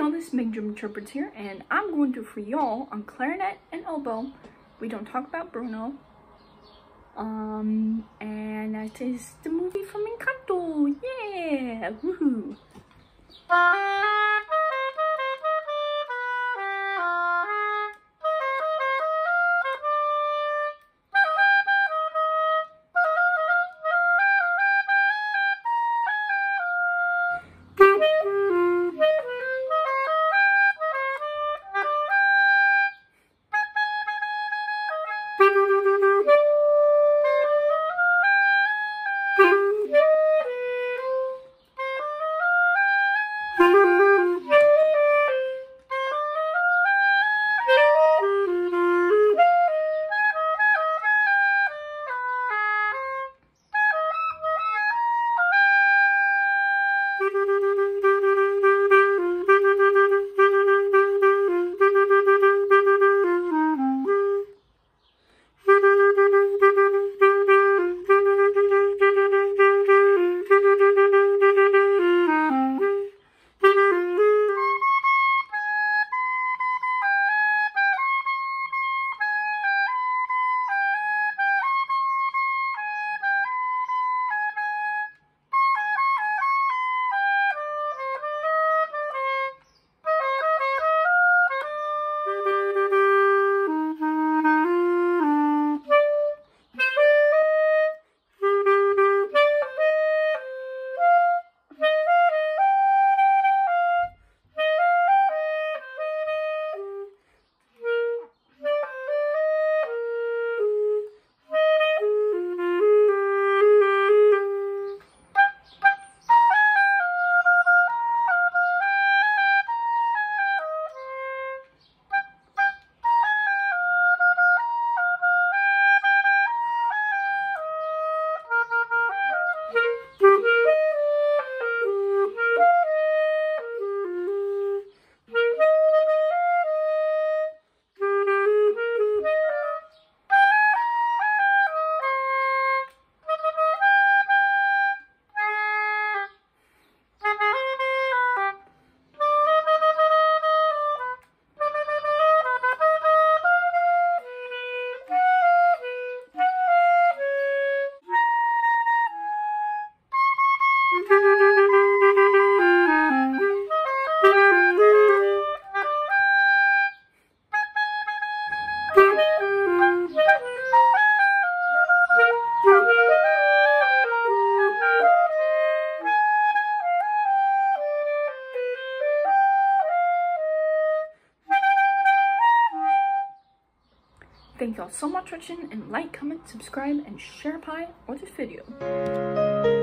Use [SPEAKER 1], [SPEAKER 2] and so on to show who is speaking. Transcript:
[SPEAKER 1] y'all, this is Big Drum Interprets here, and I'm going to for y'all on clarinet and oboe. We don't talk about Bruno. And that is the movie from Encanto. Yeah! Woohoo! Thank y'all so much for watching, and like, comment, subscribe, and share pie or this video.